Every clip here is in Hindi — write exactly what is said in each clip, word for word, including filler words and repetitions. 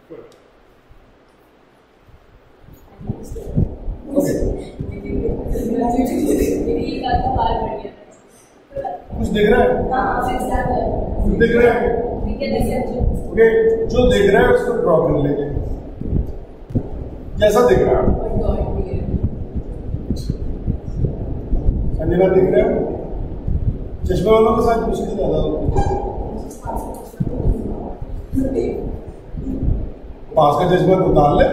कुछ दिख रहा है? कुछ दिख रहा है? ओके, जो दिख रहा है उसको ड्रॉ कर लेंगे जैसा दिख रहा है। संजना दिख रहा है? चश्मे वालों के साथ मुश्किल ज्यादा होती है। पास का चश्मा उतार ले।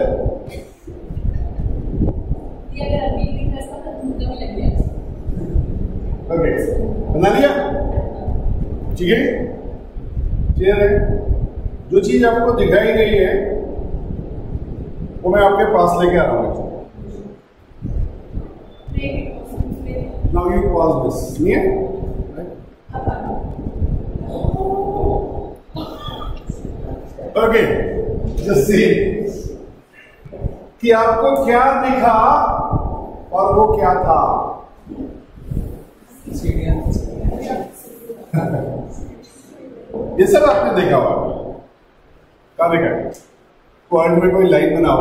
ओके, बना लिया? ठीक है, क्लियर है? जो चीज आपको दिखाई गई है वो मैं आपके पास लेके आ रहा हूँ। Now you pause this. Okay, just see कि आपको क्या दिखा और वो क्या था। ये सब आपने देखा हुआ, क्या देखा? पॉइंट में कोई लाइन बनाओ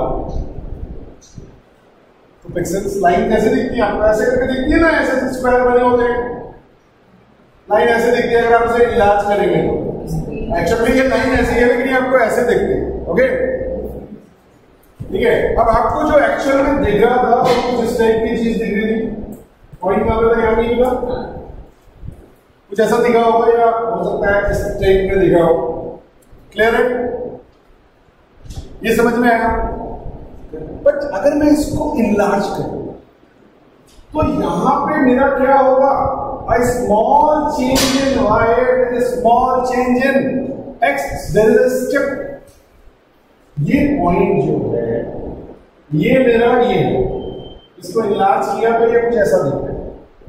तो पिक्सेल्स लाइन कैसे दिखती है? आपको ऐसे करके दिखती है ना, ऐसे स्क्वायर बने होते हैं। लाइन ऐसे दिखती है अगर आप उसे इलाज करेंगे तो। एक्चुअली ये लाइन ऐसी है लेकिन आपको ऐसे दिखती है। ओके, ठीक है। अब आपको जो एक्चुअल में दिख रहा था वो कुछ इस टाइप की चीज दिख रही थी। पॉइंट का मतलब यहाँ नहीं होगा, कुछ ऐसा दिखा होगा या हो सकता है इस टाइप में दिखा हो। क्लियर है? ये समझ में आया? बट अगर मैं इसको इनलार्ज करूं तो यहां पे मेरा क्या होगा? A small change in y and a small change in x. There is a step. ये पॉइंट जो है ये मेरा ये है, इसको इनलार्ज किया तो ये कुछ ऐसा दिखता है।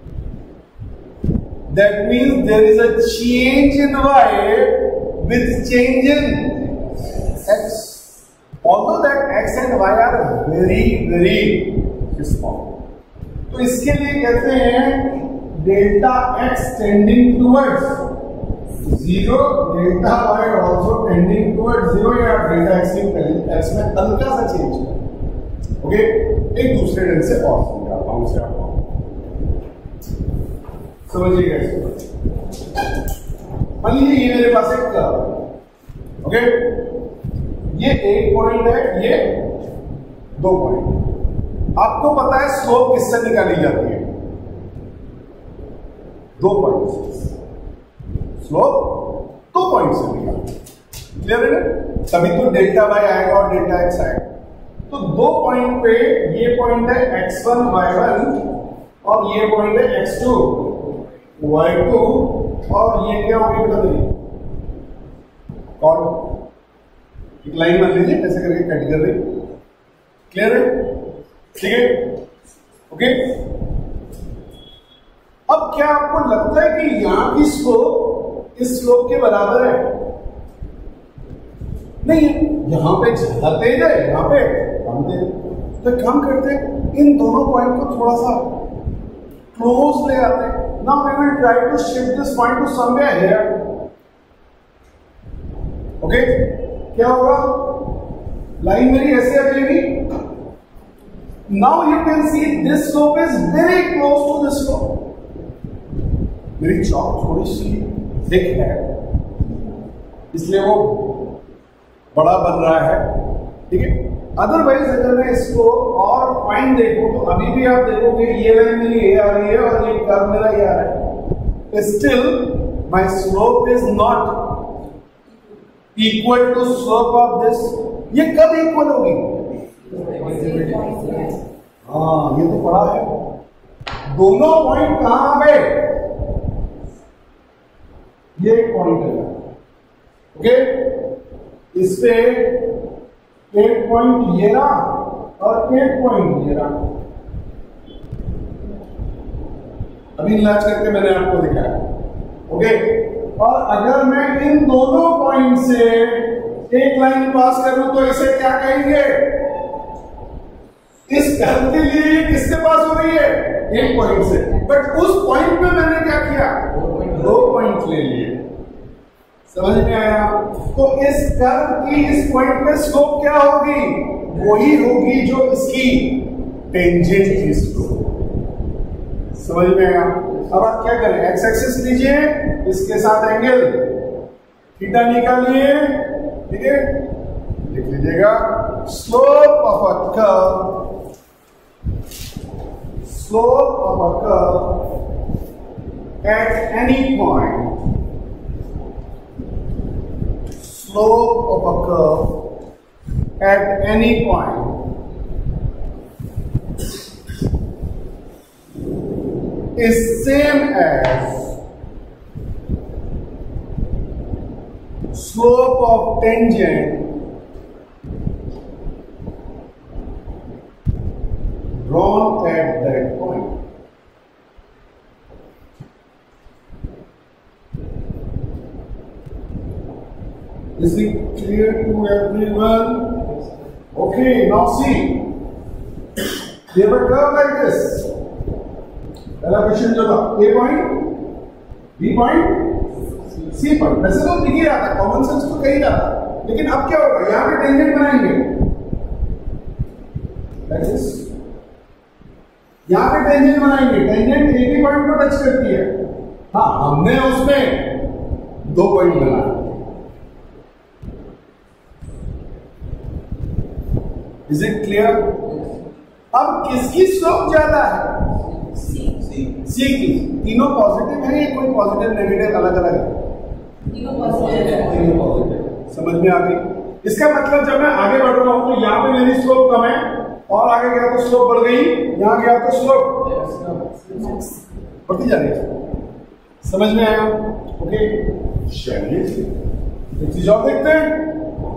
That means there is a change in y with change in x. Although that x and y are very very small. तो इसके लिए कहते हैं delta x tending towards zero, delta y also tending towards zero, या डेल्टा x की वैल्यू x में हल्का सा चेंज है। ओके, एक दूसरे ढंग से और समझाता हूं से आपको, समझिएगा इसको। मान लीजिए ये मेरे पास एक कर्व, ओके, ये एक पॉइंट है, ये दो पॉइंट। आपको पता है स्लोप किससे निकाली जाती है? दो पॉइंट से। स्लोप दो पॉइंट से निकालते हैं। क्लियर है? तभी तो डेल्टा वाई आएगा और डेल्टा एक्स आएगा। तो दो पॉइंट पे ये पॉइंट है एक्स वन वाई वन और ये पॉइंट है एक्स टू वाई टू, और ये क्या होगी बता दीजिए? कॉर्ड। एक लाइन मान लीजिए ऐसे करके कट कर रही। क्लियर है? ठीक है, ओके। अब क्या आपको लगता है कि यहां की स्लोप इस स्लोप के बराबर है? नहीं है, यहां पे ज्यादा तेज है, यहां पे कम तेज। तो काम करते हैं, इन दोनों पॉइंट को थोड़ा सा क्लोज ले आते हैं। Now we will try to shift this point to somewhere here. Okay, क्या होगा? लाइन मेरी ऐसे आ जाएगी। Now you can see this slope is very close to this slope. मेरी चौक थोड़ी सी थिक है, इसलिए वो बड़ा बन रहा है। ठीक है, अदरवाइज अगर मैं इसको और फाइन देखूं तो अभी भी आप देखोगे ये लाइन मेरी ये आ रही है और ये कर्व मेरा ये आ रहा है। Still my slope is not equal to slope of this. ये कब इक्वल होगी? हाँ, ये तो पढ़ा है। दोनों पॉइंट कहां आ गए? ये एक पॉइंट है, ओके। इस पे एक पॉइंट ये रहा और एक पॉइंट ये रहा। अभी इलाज करके मैंने आपको दिखाया, ओके। और अगर मैं इन दोनों पॉइंट से एक लाइन पास करूं तो इसे क्या कहेंगे? इस कर्व के लिए ये किससे पास हो रही है? एक पॉइंट से। बट उस पॉइंट पे मैंने क्या किया? दो पॉइंट ले लिए। समझ में आया? तो इस कर्व की इस पॉइंट पे स्लोप क्या होगी? वही होगी जो इसकी टेंजेंट की स्लोप। समझ में आया? अब आप क्या करें, एक्स एक्सिस लीजिए, इसके साथ एंगल थीटा निकालिए, ठीक है? लिख लीजिएगा slope of a curve, slope of a curve at any point, slope of a curve at any point is same as slope of tangent drawn at that point. Is it clear to everyone? Okay, now see. We have a curve like this. पहला क्वेश्चन जो था, A point, B point, C point. वैसे तो दिख ही रहा था, कॉमन सेंस तो कही रहा था, लेकिन अब क्या होगा? यहाँ पे टेंजेंट बनाएंगे, like this. यहाँ पे टेंजेंट बनाएंगे, टेंजेंट एक ही पॉइंट को टच करती है। हाँ, हमने उसमें दो पॉइंट बनाए। Is it clear? अब किसकी स्लोप ज्यादा है? सी सी की। तीनों पॉजिटिव है या कोई पॉजिटिव नेगेटिव अलग अलग है? तीनों पॉजिटिव। समझ में आ गई? इसका मतलब जब मैं आगे बढ़ रहा हूं तो यहाँ पे मेरी स्लोप कम है, और आगे गया तो स्लोप बढ़ गई, यहाँ गया तो स्लोप बढ़ती जा रही है। समझ में आया? ओके, चलिए एक चीज और देखते हैं।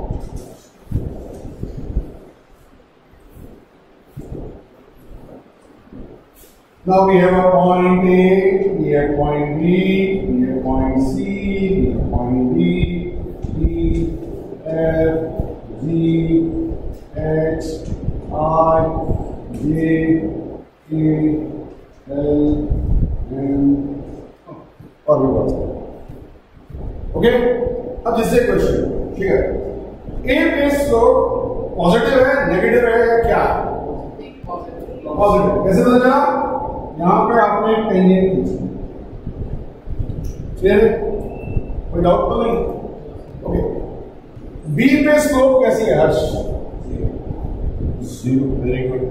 Now we have a point A, we have point B, we have point C, we have point D, E, F, G, H, I, J, K, L, M, और भी बहुत सारे। ओके, अब जिससे क्वेश्चन ठीक है, A पे स्लोप पॉजिटिव है, नेगेटिव है या क्या? पॉजिटिव। कैसे पता चला? यहां पे आपने टेंजेंट खींची, फिर कोई डाउट तो नहीं? ओके, बी पे स्लोप कैसी है हर्ष? जीरो। Very good.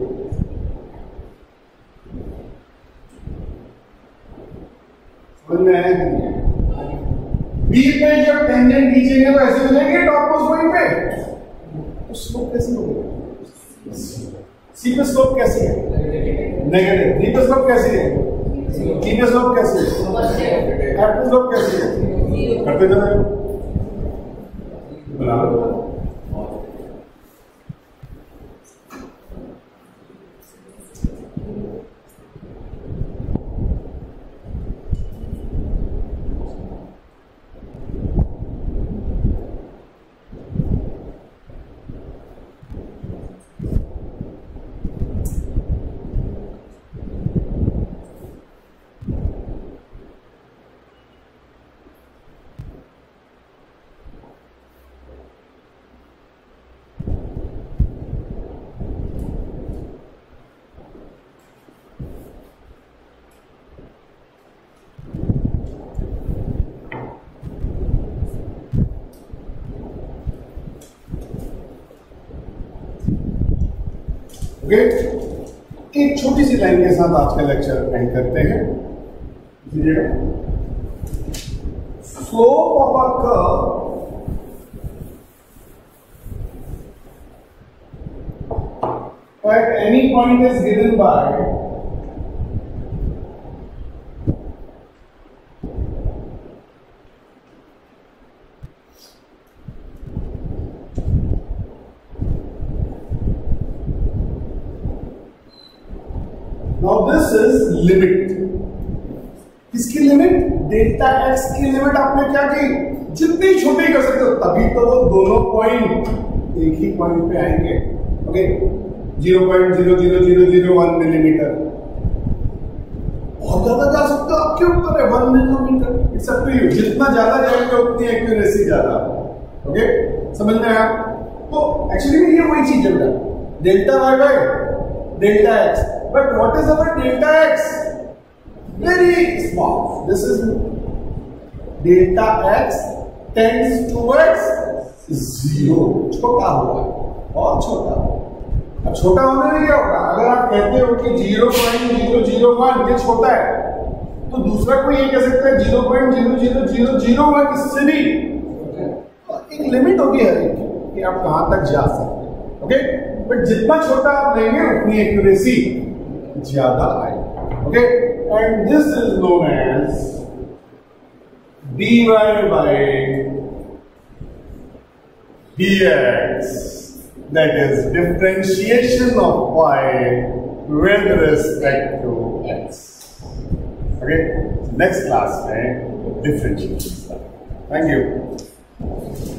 समझ में आया कि नहीं? बी पे जब टेंजेंट खींचेंगे तो ऐसे हो जाएंगे टॉप मोस्ट पॉइंट पे, तो स्लोप कैसी होगी? सी पे स्लोप कैसी है? नेगेटिव। डी पे स्लोप कैसी है? ई पे स्लोप कैसी है? एफ पे स्लोप कैसी है? करते चले बराबर। ओके, एक छोटी सी लाइन के साथ आज का लेक्चर एंड करते हैं। Slope of a curve at any point is given by Now this is limit। किसकी लिमिट? डेल्टा एक्स की लिमिट आपने क्या की? जितनी छोटी कर सकते हो, तभी तो वो दोनों पॉइंट एक ही पॉइंट पे आएंगे। Okay, zero point zero zero zero zero one millimetre. और ज्यादा जा सकते हो, आपके ऊपर है, one nanometre, it's up to you. जितना ज्यादा जाएंगे उतनी एक्यूरेसी ज्यादा। ओके, समझ में आया? तो एक्चुअली में ये वही चीज है बेटा, delta y by delta x. But what is our delta x? Very small. This is delta x tends towards zero, छोटा होगा और छोटा। अब छोटा होने में क्या होगा? अगर आप कहते हो कि zero point zero zero one ये छोटा है, तो दूसरा कोई ये कह सकता है zero point zero zero zero zero one, इससे भी एक लिमिट होगी हर एक कि आप कहां तक जा सकते हैं। ओके, बट जितना छोटा आप लेंगे उतनी एक्यूरेसी ज्यादा आएगी। Okay, and this is known as dy by dx, that is differentiation of y with respect to x. Okay, next class में differentiation. Thank you.